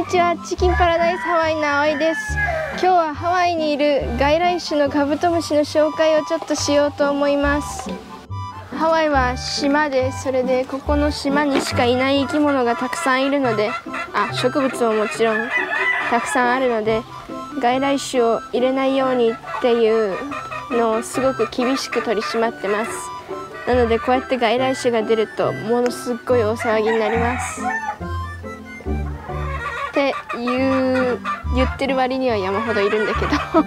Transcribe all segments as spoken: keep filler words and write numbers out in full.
ちは、チキンパラダイスハワイのあおいです。今日はハワイにいる外来種のカブトムシの紹介をちょっとしようと思います。ハワイは島で、それでここの島にしかいない生き物がたくさんいるので、あ、植物ももちろんたくさんあるので、外来種を入れないようにっていうのをすごく厳しく取り締まってます。なのでこうやって外来種が出るとものすっごい大騒ぎになりますって言う言ってる割には山ほどいるんだけど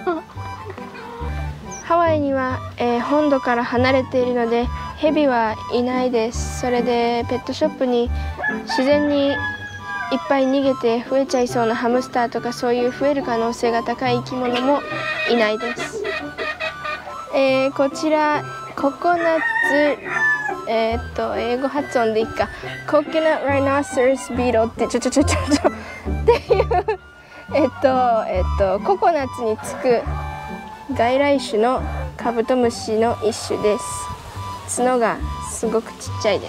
ハワイには、えー、本土から離れているのでヘビはいないです。それでペットショップに自然にいっぱい逃げて増えちゃいそうなハムスターとかそういう増える可能性が高い生き物もいないです。えー、こちらココナッツ、えー、っと英語発音でいいか、ココナッツライノセラスビートってちょちょちょちょちょっていうえっとえっとココナッツにつく外来種のカブトムシの一種です。角がすごくちっちゃいです。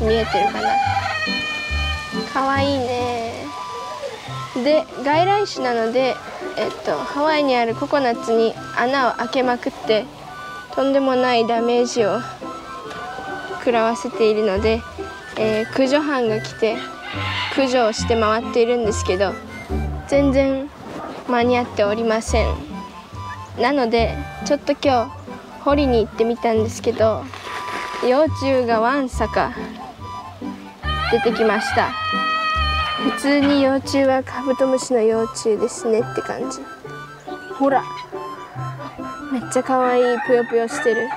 見えてるかな。かわいいね。で外来種なので、えっと、ハワイにあるココナッツに穴を開けまくってとんでもないダメージを食らわせているので、えー、駆除班が来て駆除をして回っているんですけど全然間に合っておりません。なのでちょっと今日掘りに行ってみたんですけど、幼虫がわんさか出てきました。普通に幼虫はカブトムシの幼虫ですねって感じ。ほらめっちゃ可愛い、ぷよぷよしてる。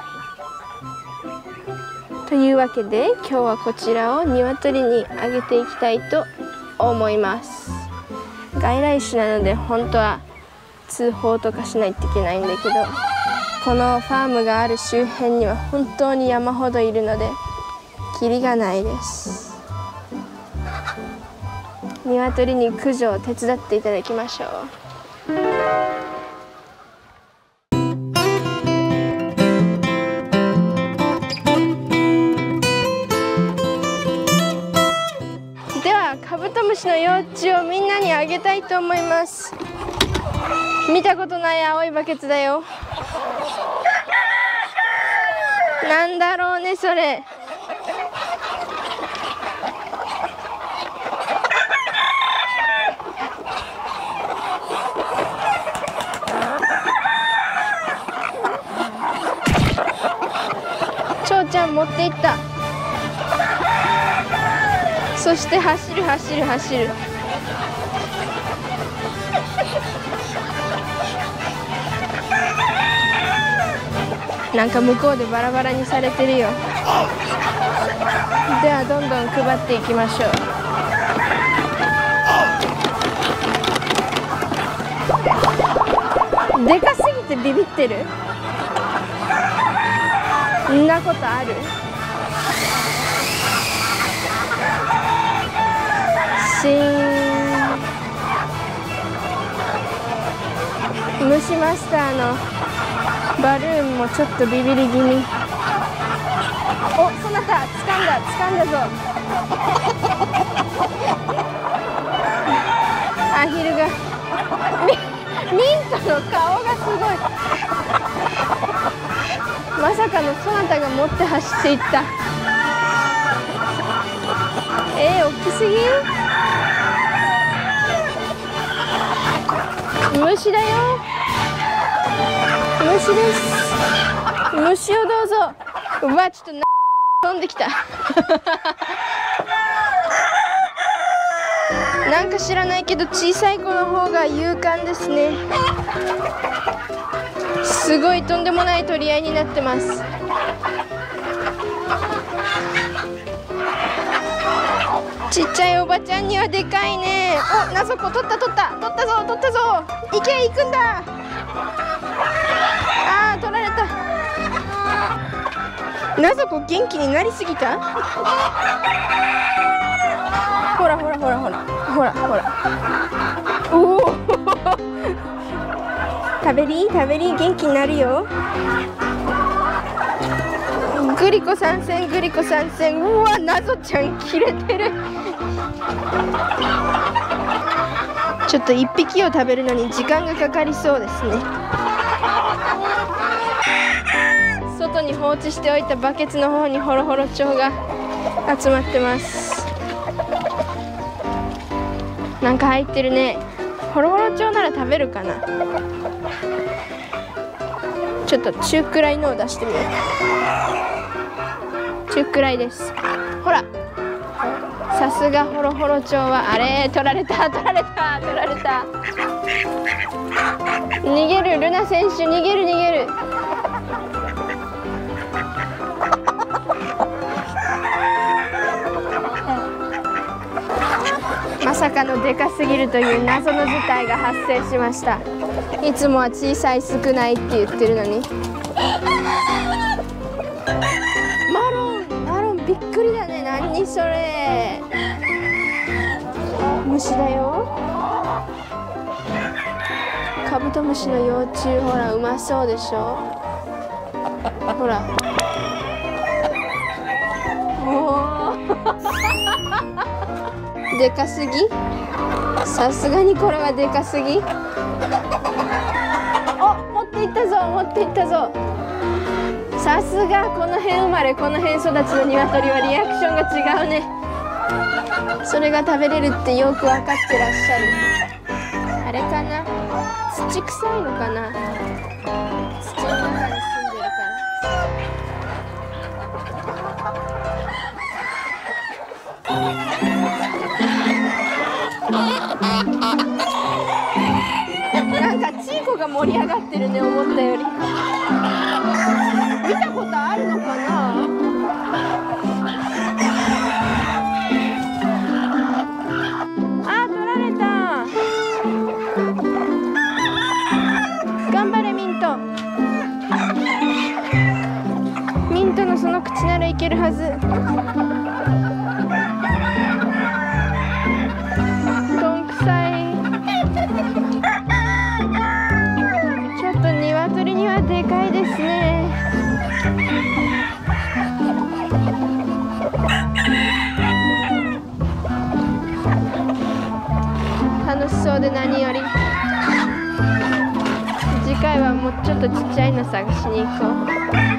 というわけで今日はこちらを鶏にあげていきたいと思います。外来種なので本当は通報とかしないといけないんだけど、このファームがある周辺には本当に山ほどいるのでキリがないです。鶏に駆除を手伝っていただきましょう。カブトムシの幼虫をみんなにあげたいと思います。見たことない青いバケツだよ。なんだろうねそれ。ちょうちゃん持っていった。そして走る走る走る。なんか向こうでバラバラにされてるよ。ではどんどん配っていきましょう。でかすぎてビビってる。んなことある？虫マスターのバルーンもちょっとビビり気味。お、そなた掴んだ掴んだぞ。アヒルがミ、ミントの顔がすごい。まさかのそなたが持って走っていった。えー、大きすぎ？虫だよ。虫です。虫をどうぞ。うわ、ちょっとな飛んできたなんか知らないけど小さい子の方が勇敢ですね。すごいとんでもない取り合いになってます。ちっちゃいおばちゃんにはでかいね。お、なそこ取った取った取ったぞ取ったぞ。行け行くんだ。あー取られた。なそこ元気になりすぎた。ほらほらほらほらほらほら。おお食べり食べり元気になるよ。グリコ参戦グリコ参戦。うわ、ナゾちゃん切れてるちょっといっぴきを食べるのに時間がかかりそうですね。外に放置しておいたバケツの方にホロホロ鳥が集まってます。なんか入ってるね。ホロホロ鳥なら食べるかな。ちょっと中くらいのを出してみよう。中くらいです。ほら、さすがホロホロ鳥は。あれ、取られた取られた取られた。逃げる、ルナ選手逃げる逃げる。まさかのでかすぎるという謎の事態が発生しました。いつもは小さい少ないって言ってるのに。マロンマロンびっくりだね。何それ。虫だよ。カブトムシの幼虫。ほら、うまそうでしょ。ほら、おーでかすぎ。さすがにこれはでかすぎ。お、持っていったぞ持っていったぞ。さすがこの辺生まれこの辺育ちの鶏はリアクションが違うね。それが食べれるってよく分かってらっしゃる。あれかな、土臭いのかな。土の中に住んでるから。なんかチーコが盛り上がってるね、思ったより。見たことあるのかな。あ、取られた。頑張れミント。ミントのその口ならいけるはず。どんくさい。ちょっと鶏にはでかいですね。楽しそうで何より。次回はもうちょっとちっちゃいの探しに行こう。